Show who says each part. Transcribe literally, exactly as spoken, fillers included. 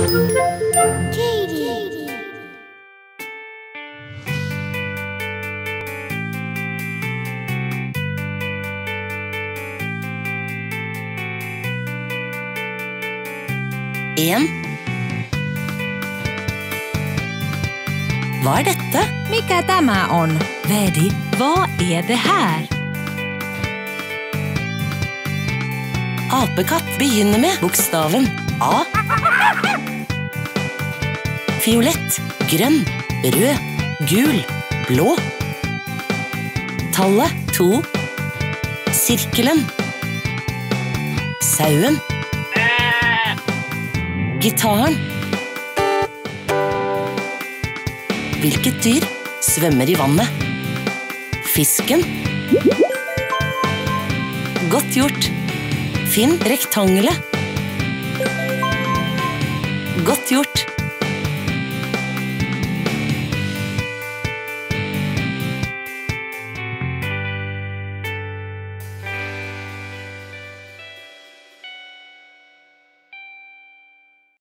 Speaker 1: Katie.
Speaker 2: En. Hva er dette?
Speaker 3: Mikä tämä on?
Speaker 4: Vedi, vad är det här?
Speaker 2: Apekatt begynner med bokstaven A. Fiolett, grønn, rød, gul, blå. Tallet to. Sirkelen. Sauen. Gitaren. Hvilket dyr svømmer i vannet? Fisken. Godt gjort. Finn rektangelet. Godt gjort.